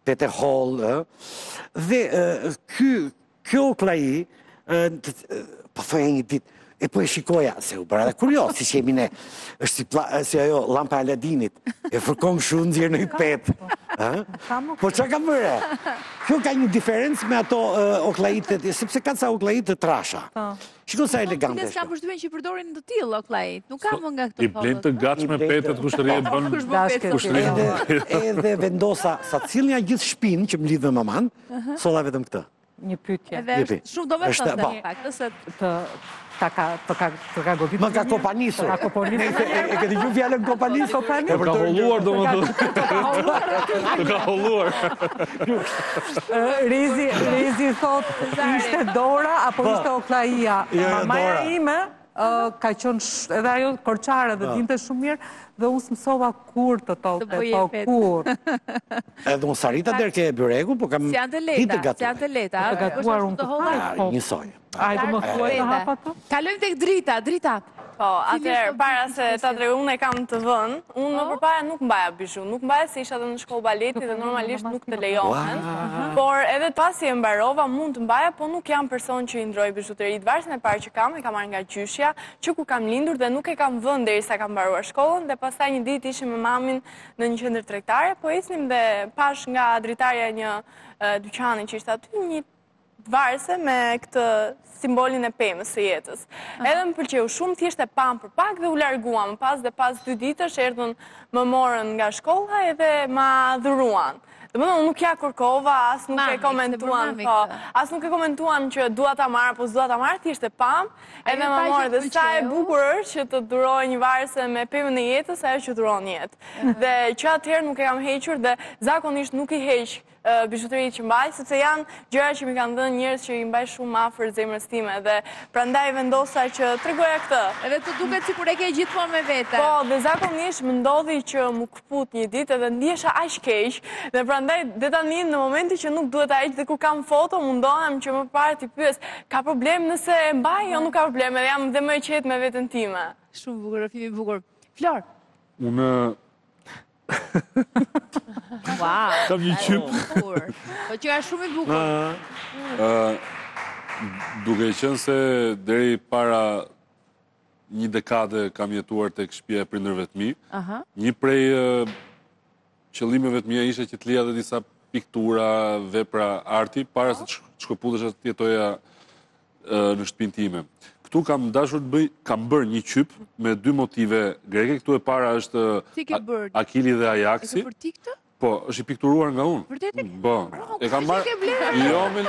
B: Peter Hall, dhe kjo Oklai, po thoja një ditë, e po e shikoja, se u bëra dhe kurios, si që jemi ne, është si ajo lampa Aladinit, e fërkon shumë nxjerr në i pet. Po që ka bërë? Kjo ka një diferencë me ato Oklaitet, sepse ka ca Oklait të trasha. Shiko sa elegante
A: është. Kam përshtypjen që i përdorin të tillë Oklait, nuk kam nga këto
L: I blen të gatshme petet kush rrie bën
B: kushtrim. Edhe vendosa sa cilënja gjithë shtëpinë që më lidh me maman, solla vetëm këtë.
K: Një pyetje.
A: Edhe shumë domethënë në fakt, se
K: të ta ka të ka të ka godit.
B: Më ka kopanisur.
K: Ka kopanisur.
B: E ke dëgjuar fjalën kopanis?
K: Kopanis.
L: Ka holluar domethënë. Të ka holluar.
K: Rizi, Rizi thot ishte Dora apo ishte Oklaia. Mamaja ime ka qenë edhe ajo korçare dhe dinte shumë mirë dhe unë s'mësova kur të tolte, po kur.
B: Edhe unë sarita deri ke byregu, po kam
A: Si janë të leta, si janë të leta.
K: Të gatuar unë të hapa.
B: Njësoj.
K: Ajde më thuaj të hapa të?
A: Kalojmë tek drita, drita.
M: Po, atëherë, para se ta tregoj, unë e kam të vënë, unë më përpara nuk mbaja bizhu, nuk mbaja se isha dhe në shkollë baleti dhe normalisht nuk të lejohen, por edhe pasi e mbarova mund të mbaja, po nuk jam person që i ndroj bijuteritë. Varsën e parë që kam, e kam marrë nga gjyshja, që ku kam lindur dhe nuk e kam vënë derisa kam mbaruar shkollën, dhe pastaj një ditë ishim me mamin në një qendër tregtare, po isnim dhe pash nga dritarja një dyqani që ishte aty, një varse me këtë simbolin e pemës së jetës. Edhe më pëlqeu shumë, thjesht e pam për pak dhe u larguam. Pas dhe pas dy ditësh erdhën më morën nga shkolla edhe ma dhuruan. Domethënë nuk ja kërkova, as nuk e komentuan, po, as nuk e komentuan që dua ta marr apo s'dua ta marr, thjesht e pam, edhe më morë dhe sa e bukur është që të duroj një varse me pemën e jetës, ajo që duron jetë. Dhe që atëherë nuk e kam hequr dhe zakonisht nuk i heq bijuteritë që mbaj, sepse janë gjëra që mi kanë dhënë njerëz që i mbaj shumë afër zemrës time dhe prandaj vendosa që tregoja këtë.
A: Edhe të duket sikur e ke gjithmonë me vete.
M: Po, dhe zakonisht më ndodhi që më kput një ditë edhe ndjesha aq keq dhe prandaj dhe tani në momenti që nuk duhet ta heq dhe kur kam foto mundohem që më parë ti pyes, ka problem nëse e mbaj, jo nuk ka problem, edhe jam dhe më e qetë me veten time.
A: Shumë bukur, rëfimi bukur. Flor.
L: Unë
A: Wow.
L: Kam një qyp.
A: Po që është shumë i bukur.
L: Duke qenë se deri para një dekade kam jetuar tek shtëpia e prindërve të mi, një prej qëllimeve të mia ishte që të lija dhe disa piktura, vepra arti, para se të shkëputesha të jetoja në shtëpinë time. Këtu kam dashur të bëj, kam bërë një qyp me dy motive greke. Këtu e para është Akili dhe Ajaksi.
A: E ke për ti këtë?
L: Po, është i pikturuar nga unë.
A: Vërtet e?
L: Po. E kam marrë. Jo, me...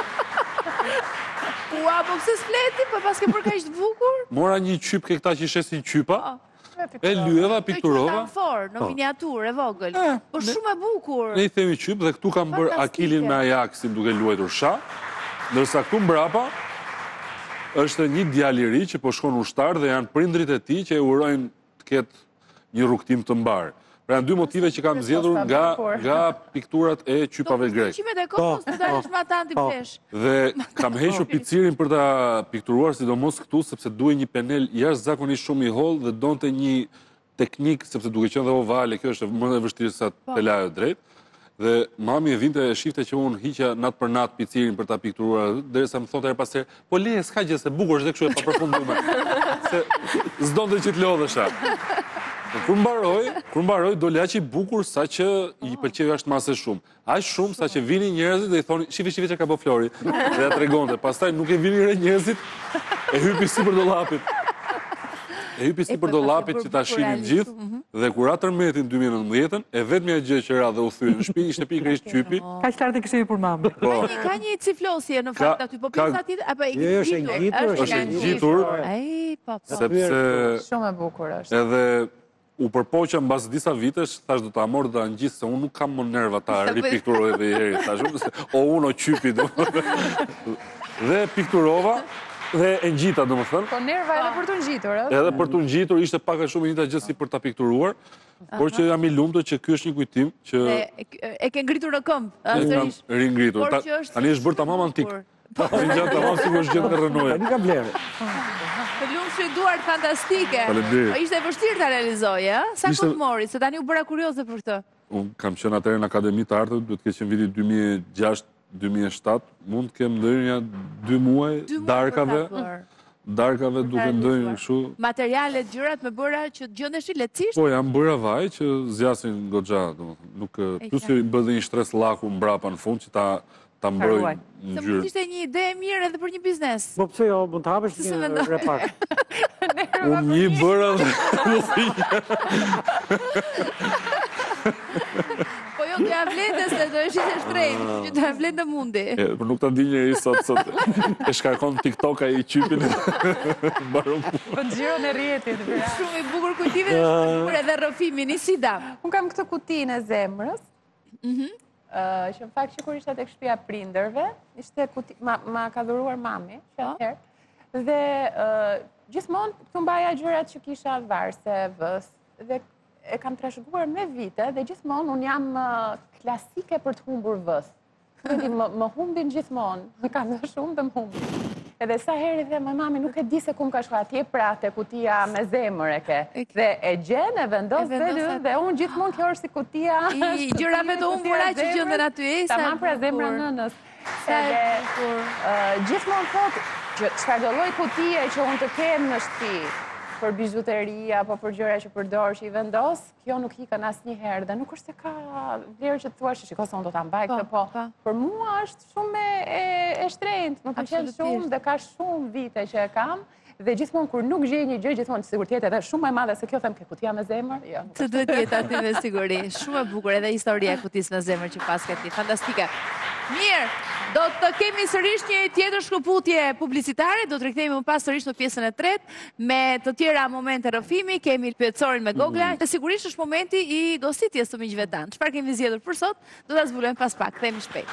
A: Ua, po pëse s'fleti, po pas ke për ka ishtë bukur?
L: Mora një qyp ke këta që shesin qypa. E lyeva, pikturova.
A: Në që for, në miniatur, e vogël. Po shumë e bukur.
L: Ne i themi qyp dhe këtu kam bërë Akilin me Ajaksin duke luajtur shah. Ndërsa këtu mbrapa është një djalë i ri që po shkon ushtar dhe janë prindrit e tij që e urojnë të ketë një rrugtim të mbar. Pra janë dy motive që kam zgjedhur nga nga pikturat e qypave grek.
A: Qimet e kohës, të dalësh me ata antiplesh.
L: Dhe kam hequr picirin për ta pikturuar, sidomos këtu, sepse duhej një penel jashtëzakonisht shumë i hollë dhe donte një teknik, sepse duke qenë dhe ovale, kjo është më e vështirë sa të pelajo drejt. Dhe mami e vinte e shifte që unë hiqja natë për natë picirin për ta pikturuar, derisa më thotë her pas here, po leje s'ka gjë se bukur është dhe kështu e papërfunduar. Se s'donte që të lodhesha. Kur mbaroj, kur mbaroj doli aq i bukur saqë i pëlqeu jashtëmase shumë. Aq shumë saqë vinin njerëzit dhe i thonin, "Shifi, shifi çka ka bë Flori." Dhe ja tregonte. Pastaj nuk e vinin re njerëzit, e hypi sipër dollapit. E hypi sipër dollapit që ta shihnin gjithë. Dhe kur atë tërmetin dy mijë e nëntëmbëdhjetën, e vetmja gjë që ra dhe u thye në shtëpi ishte pikërisht qypi.
K: Kaq lart e kishte për mamën.
A: Ka një ciflosje në fakt aty, po pjesa tjetër apo e
B: ke është ngjitur,
L: është ngjitur.
A: Ai, po.
L: Sepse
N: shumë e bukur është.
L: Edhe u përpoqa mbas disa vitesh, thash do ta morr do ta ngjis se unë nuk kam më nerva ta ripikturoj edhe një herë, thash, o unë o qypi do. Dhe pikturova dhe e ngjita domethënë.
N: Po nerva edhe për të ngjitur, ëh?
L: Edhe për të ngjitur ishte pak a shumë e njëjta gjë si për ta pikturuar, por që jam i lumtur që ky është një kujtim që
A: e ke ngritur në këmbë,
L: sërish. Ringritur. Tani është bërë tamam antik. Tani janë tamam sikur është gjë në renoja.
B: Tani ka vlerë.
A: Të lumshë duart fantastike.
L: Faleminderit.
A: Ishte e vështirë ta realizoje, ëh? Sa kohë mori, se tani u bëra kurioze për këtë.
L: unë kam qenë atëherë në Akademi të Arteve, duhet të qenë viti dy mijë e gjashtë dy mijë e shtatë, mund të kem ndërnja dy muaj darkave, darkave duke ndërnjë kështu.
A: Materialet, gjërat me bëra që gjëndeshin lehtësisht?
L: Po, jam bëra vaj që zjasin goxha, nuk, plus që bëdhe një shtres laku mbrapa në fund që ta ta mbroj në
A: gjyrë. Se mund ishte një ide e mirë edhe për një biznes.
B: Po pse jo, mund të hapesh një repak.
L: Unë një bëra dhe...
A: Po jo, të javlete se të është ishte shtrejnë, që të javlete mundi.
L: Për nuk të ndi njëri sot, sot e shkarkon TikTok-a i qypin.
N: Po të gjiro në rjetit.
A: Shumë i bukur kujtive dhe shumë bukur edhe rëfimi, një si dam.
N: Unë kam këtë kutinë e zemrës, që në fakt që kur ishte të këshpia prinderve, ishte kuti, ma ka dhuruar mami, që atëherë, dhe gjithmonë të mbaja gjërat që kisha varse, vës, dhe e kam trashëguar me vite, dhe gjithmonë unë jam klasike për të humbur vës. Më humbin gjithmonë, më kam dhe shumë dhe më humbin. Edhe sa heri dhe më mami nuk e di se ku më ka shku atje pra të kutia me zemër e ke. Dhe e gjen e vendos dhe unë gjithmonë kjo është si kutia...
A: I gjërave të humbura që gjëndën aty e
N: sa... Ta ma pra zemër nënës. Edhe gjithmonë thot, çfarë do lloj kutie që unë të kem në shtëpi, për bijuteria, apo për gjëra që përdor që i vendos, kjo nuk ikën asnjëherë dhe nuk është se ka vlerë që të thuash, shiko se unë do ta mbaj këtë, po. Për mua është shumë e shtrenjtë, më pëlqen shumë dhe ka shumë vite që e kam. Dhe gjithmonë kur nuk gjej një gjë, gjithmonë sigur tjetë edhe shumë e madhe se kjo them ke kutia me zemër.
A: Të duhet jetë aty me siguri. Shumë e bukur edhe historia e kutisë me zemër që pas këti. Fantastike. Mirë, do të kemi sërish një tjetër shkëputje publicitare, do të rikthehemi më pas sërish në pjesën e tretë, me të tjera momente rëfimi, kemi pyetësorin me Gogla, dhe sigurisht është momenti i gostitjes të miqve tanë. Çfarë kemi zgjedhur për sot, do ta zbulojmë pas pak. Kthehemi shpejt.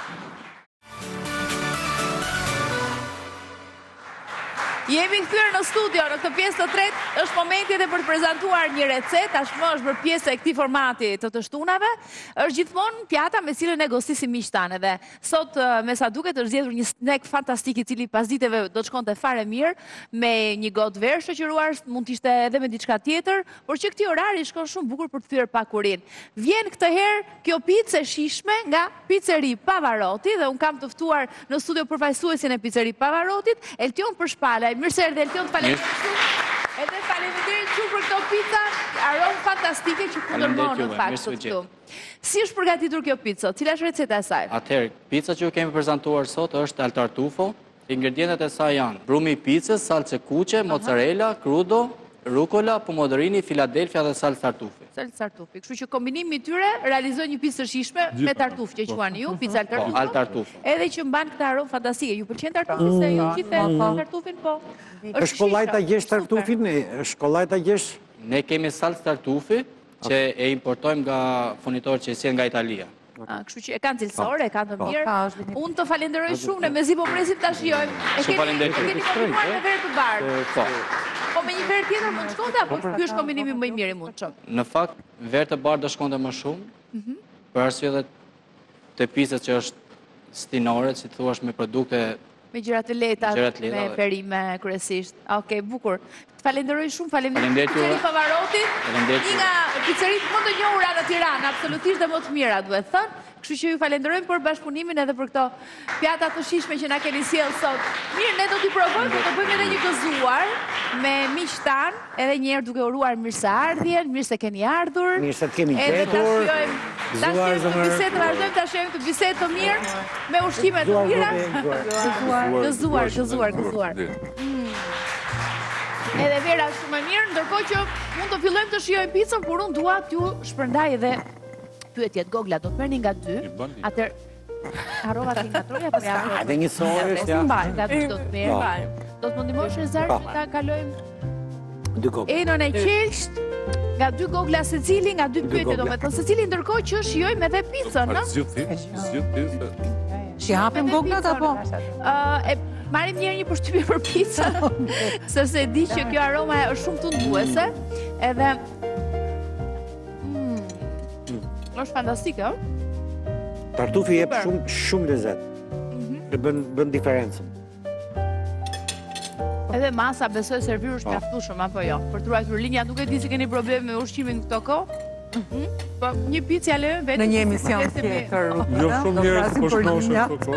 A: Jemi kthyer në studio në këtë pjesë të tretë, është momenti edhe për të prezantuar një recet, tashmë është bërë pjesë e këtij formati të të shtunave, është gjithmonë pjata me cilën e gostisim miq tanë dhe sot me sa duket është zgjedhur një snack fantastik i cili pas diteve do të shkonte fare mirë me një gotë verë shoqëruar, mund të ishte edhe me diçka tjetër, por që këtij orari shkon shumë bukur për të thyer pak urin. Vjen këtë herë kjo picë e shishme nga Piceri Pavarotti dhe un kam të ftuar në studio përfaqësuesin e Piceri Pavarottit, Eltion Përshpala. Mirë se erdhe Eltion, faleminderit shumë. Edhe faleminderit shumë për këto pica, aromë fantastike që kundërmon në fakt këtu. Si është përgatitur kjo pica? Cila është receta e saj?
O: Atëherë, pica që ju kemi prezantuar sot është al tartufo. Ingredientet e saj janë brumi i picës, salce kuqe, mozzarella, crudo, rucola, pomodorini, Philadelphia dhe salcë tartufi.
A: Salcë tartufi. Kështu që kombinimi i tyre realizoi një picë të shijshme me tartuf që quani ju, pica al tartufo.
O: Po, al tartufo.
A: Edhe që mban këtë aromë fantastike. Ju pëlqen tartufi se ju gjithë tartufin po?
B: Është shkollaj ta gjesh tartufin? Është shkollaj ta gjesh?
O: Ne kemi salcë tartufi që e importojmë nga furnitorë që sjell nga Italia.
A: Kështu që e kanë cilësore, e kanë të mirë. Unë të falenderoj shumë, ne mezi po presim ta shijojmë. E keni kombinuar me verë të bardhë. Po me një verë tjetër mund shkonte apo ky është kombinimi më i mirë i mundshëm?
O: Në fakt, verë të bardhë do shkonte më shumë. Për arsye edhe të picës që është stinore, si thuash me produkte
A: me gjëra të lehta, me perime kryesisht. Okej, bukur. Falenderoj shumë, faleminderit Piceri Pavarotti, një nga pizzeritë më të njohura në Tiranë, absolutisht dhe më të mira, duhet thënë. Kështu që ju falenderojmë për bashkëpunimin edhe për këto pjata të shijshme që na keni sjellë sot. Mirë, ne do t'i provojmë, do të bëjmë edhe një gëzuar me miq tanë, edhe një herë duke uruar mirëseardhjen, mirë se keni ardhur.
B: Mirë se të kemi gjetur.
A: Gëzuar zëmër. Bisedë vazhdojmë ta shojmë këtë bisedë të mirë me ushqime të mira. Gëzuar, gëzuar, gëzuar. Edhe vera shumë e mirë, ndërkohë që mund të fillojmë të shijojmë picën, por unë dua t'ju shpërndaj edhe pyetjet. Gogla, do të merrni nga dy. Atëherë harrova ti nga troja apo ja?
B: Edhe një sorë,
A: ja. Nga dy do të merr. Do të më ndihmosh Rezar që ta kalojmë
B: dy gogla.
A: Enën e qelsht nga dy gogla secili, nga dy pyetje domethënë secili, ndërkohë që shijojmë edhe picën, ëh?
L: Zgjidh ti, zgjidh ti.
K: Shi hapim goglat apo?
A: Ë, marrim njëherë një përshtypje për picën, sepse e di që kjo aroma është shumë tunduese, edhe është fantastike, ëh?
B: Tartufi jep shumë shumë lezet. E bën bën diferencën.
A: Edhe masa besoj serviru është mjaftueshëm apo jo? Për të ruajtur linja, nuk e di se keni probleme me ushqimin këto kohë? Po, një pyetje ale vetë.
K: Në një emision tjetër.
L: Jo shumë njerëz po shknoshin këto.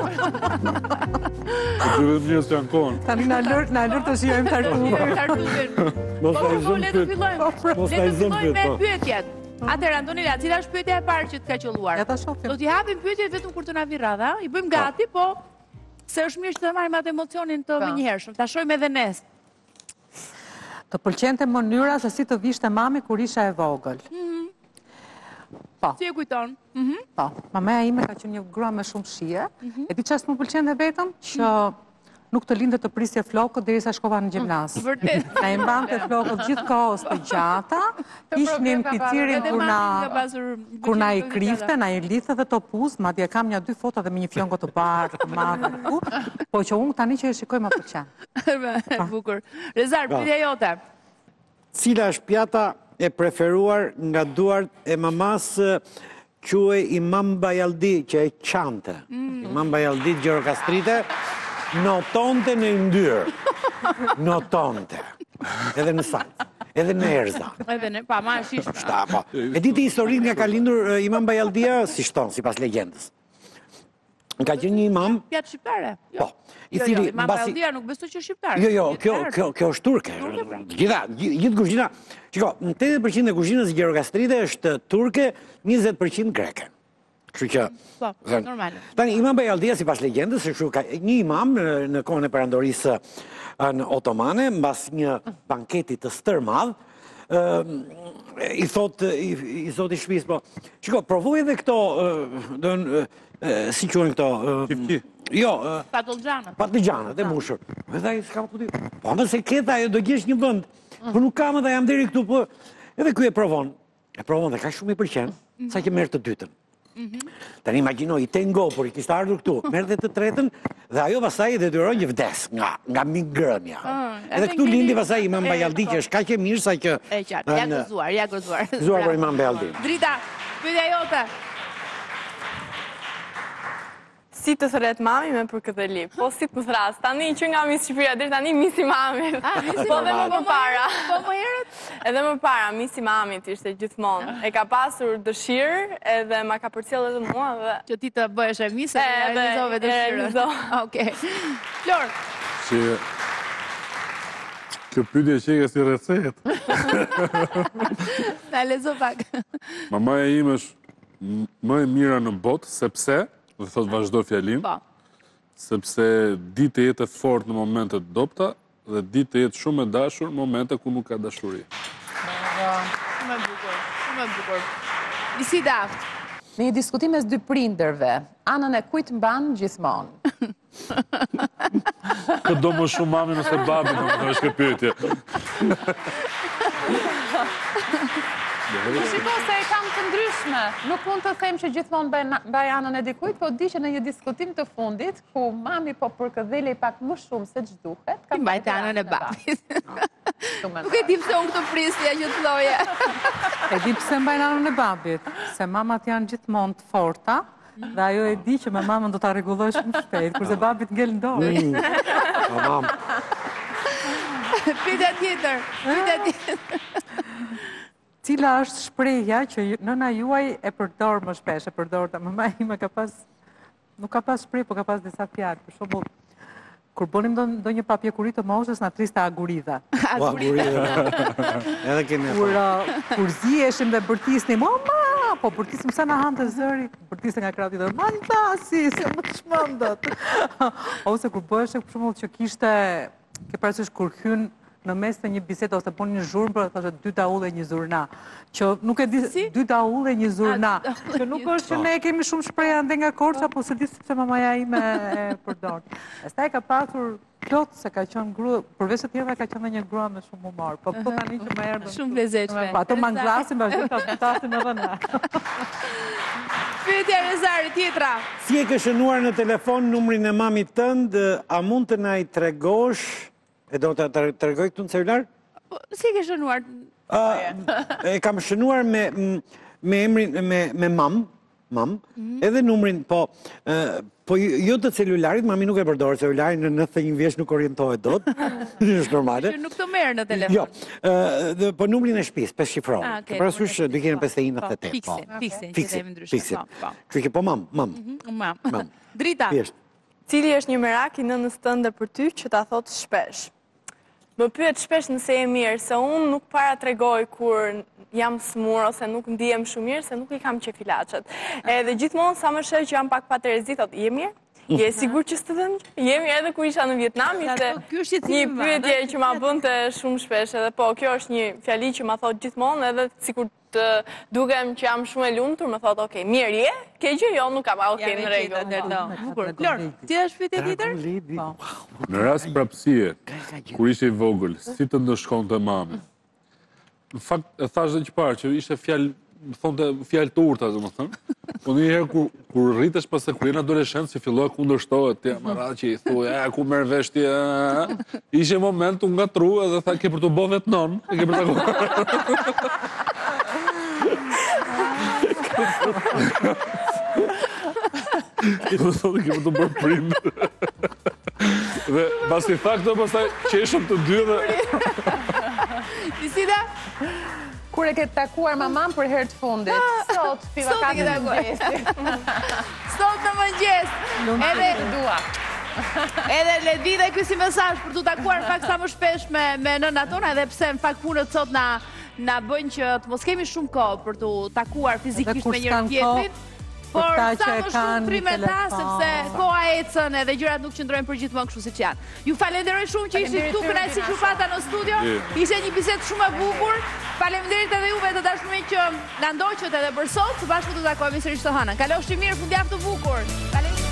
L: Ju vetëm njerëz që janë kohën.
K: Tani na lër, na lër të shijojmë tartufin.
L: Mos na
A: Po, le të fillojmë.
L: Mos
A: Le
L: na
A: të
L: izëm
A: fillojmë me
L: pyet.
A: pyetjet. Atëherë Antonila, cila është pyetja e parë që të ka qelluar?
K: Ja ta shohim.
A: Do t'i japim pyetjet vetëm kur të na vi radha, i bëjmë gati, po se është mirë që të marrim atë emocionin të menjëhershëm. Ta shohim edhe ne.
K: Të pëlqente mënyra se si të vishte mami kur isha e vogël. Po.
A: Si e kujton?
K: Po. Mamaja ime ka qenë një grua me shumë shije. E di çfarë më pëlqente vetëm që nuk të lindë të prisje flokët derisa shkova në gjimnas.
A: Vërtet.
K: Na i mbante flokët gjithkohës të gjata, ishnim picirin kur na kur na i krifte, na i lidhte dhe topuz, madje kam një dy foto dhe me një fjongo të bardhë, të madhe ku, po që unë tani që e shikoj më pëlqen.
A: Bukur. Rezar, pyetja jote.
B: Cila është pjata e preferuar nga duart e mamas quaj Imam Bajaldi, që e qante. Imam Bajaldi Gjirokastrite, notonte në ndyrë. Notonte. Edhe në sajt. Edhe në erza.
A: Edhe në, pa, ma është ishme.
B: Shta, po. E diti historin nga ka lindur Imam Bajaldia, si shton, si pas legendës. Ka qenë një imam...
A: Pjatë shqiptare?
B: Po.
A: Jo, jo, Imam Bajaldia nuk besto që shqiptare.
B: Jo, jo, kjo është turke. Gjitha, gjithë kuzhina... Qiko, në tetëdhjetë përqind e kuzhinës Gjirokastrite është turke, njëzet përqind greke. Kështu që...
A: Po, normale.
B: Tani, Imam Bajaldia, si pas legendës, është një imam në kohën e perandorisë në Otomane, mbas një banketi të stër madh, i thot i zoti shtëpisë, po, qiko, provoj edhe këto, si quhen këto... Jo,
A: patlıcanët.
B: Patlıcanët e mbushur. Edhe ai s'ka kuptim. Po më se keta ajo do gjesh një vend. Po nuk kam edhe jam deri këtu, po edhe ky e provon. E provon dhe ka shumë i pëlqen, sa që merr të dytën. Tani imagjino i tengo, por i kishte ardhur këtu, merr dhe të tretën dhe ajo pastaj i detyron që vdes nga nga migrënia. Edhe këtu lindi pastaj Imam Bajaldi që është kaq e mirë sa që
A: e qartë, ja gëzuar, ja gëzuar.
B: Gëzuar për Imam Bajaldi.
A: Drita, pyetja jote.
M: Si të thret mami me për këtë lip? Po si të thras? Tani që nga Miss Shqipëria deri tani Misi Mamit. Po dhe më përpara.
A: Po më herët?
M: Edhe më përpara Misi Mamit ishte gjithmonë. E ka pasur dëshirë edhe ma ka përcjell edhe mua dhe
A: që ti të bëhesh e Miss e realizove dëshirën. Okej. Flor.
L: Që kjo pyetje që e si recetë.
A: Na lezo pak.
L: Mamaja ime është më e mira në botë sepse dhe thot vazhdo fjalim, sepse di të jetë fort në momentet dopta dhe di të jetë shumë e dashur në momente ku nuk ka dashuri.
A: Shumë e bukur, shumë e bukur. Nisida.
N: Në një diskutim mes dy prindërve, anën e kujt mban gjithmonë?
L: Këtë do më shumë mami nëse babi në më është këpytje.
N: Shiko se e kam të ndryshme. Nuk mund të them që gjithmonë mbaj anën e dikujt, po di që në një diskutim të fundit, ku mami po përkëdhelej pak më shumë se ç'duhet,
A: Ti mbajte anën e babit. Nuk e di pse unë këtë prisja që të thoje.
K: E di pse mbajnë anën e babit, se mamat janë gjithmonë të forta, dhe ajo e di që me mamën do ta rregulloj shumë shpejt, kurse babit ngel në dorë.
B: Tamam.
A: Pyetja tjetër, pyetja tjetër.
K: Cila është shprehja që nëna juaj e përdor më shpesh, e përdor ta mama ime ka pas nuk ka pas shprehje, po ka pas disa fjalë, për shembull kur bënim ndonjë papjekuri të moshës na triste aguridha.
B: Aguridha. Edhe kemi.
K: Kur kur ziheshim dhe bërtisnim, mama, po bërtisnim sa na hante zëri, bërtiste nga krahati dhe mantasi, se më çmendët. Ose kur bëheshe për shembull që kishte ke parasysh kur hyn në mes të një bisede ose po një zhurmë, për thashë dy daull e një zurna. Që nuk e di, dy daull e një zurna. Që nuk është që ne kemi shumë shpreha ande nga Korça, po se di sepse mamaja ime e përdor. Pastaj ka pasur plot se ka qenë grua, përveç të tjera ka qenë një grua me shumë humor. Po po tani që më erdhën.
A: Shumë lezetshme.
K: Po ato ma ngrasin bashkë ta futasin edhe ne.
A: Pyetja Rezari tjetra.
B: Si e ke shënuar në telefon numrin e mamit tënd, a mund të na i tregosh? E do të të regoj këtu në celular?
A: Si ke shënuar?
B: E kam shënuar me emrin, me mam, mam, edhe numrin, po, po jo të celularit, mami nuk e përdorë, celularit në nëntëdhjetë e një vjeç nuk orientohet dot, është normale.
A: Që nuk të merë në telefon.
B: Jo, po numrin e shtëpisë, pesë shifrore. Të parasysh dy e pesëdhjetë e një nëntëdhjetë e tetë.
A: Fiksin, fiksin,
B: fiksin. Kështu që po mam, mam.
A: Mam. Drita.
M: Cili është një merak i nënës tënde për ty që ta thotë shpesh? Më pyet shpesh nëse e mirë, se unë nuk para tregoj kur jam smur ose nuk ndihem shumë mirë, se nuk i kam qef ilaçet. Edhe gjithmonë sa më sheh që jam pak paterezi, thotë, je mirë? Je sigur që s'të dëm? Je mirë edhe kur isha në Vietnam, ishte një pyetje që ma bënte shumë shpesh, edhe po, kjo është një fjali që ma thotë gjithmonë, edhe sikur të dukem që jam shumë e lumtur, më thotë, okej, mirë je, ke gjë, jo, nuk kam, okej, në rregull.
A: Klor, ti është pyetje tjetër?
L: Në rast prapësie, kur ishe i vogël, si të ndëshkonte mami? Në fakt, e thash dhe që parë, që ishte fjallë, më thonë të fjallë të urta, dhe më thënë. Po një herë, kur rritesh pas e kur jena adolescent, si filloj kundërshtohet, ti amara që i thuj, e, ku merë veshti, e, ishe moment, unë nga tru, edhe tha, ke për të bo vetë non, e ke për të go. I më thonë, ke për të bërë prind. Dhe, pas i tha këto, pas taj, qeshëm të dy dhe...
A: Nisida?
N: Kur e këtë takuar mamam për herë të fundit? Sot, piva ka të mëngjes.
A: Sot në mëngjes.
N: Edhe dua.
A: Edhe le di dhe ky si mesazh për t'u takuar në fakt sa më shpesh me me nënat tona, edhe pse në fakt punët sot na na bëjnë që të mos kemi shumë kohë për t'u takuar fizikisht me njëri tjetrin. Por sa më shumë trimeta, sepse koha ecën edhe gjërat nuk qëndrojnë për gjithmonë kështu siç janë. Ju falenderoj shumë që ishit këtu, kënaqësi që pata në studio. Ishte një bisedë shumë e bukur. Faleminderit edhe juve të dashurinë që na ndoqët edhe për sot. Së bashku do të takohemi sërish të hënën. Kalofshi mirë, fundjavë të bukur. Faleminderit.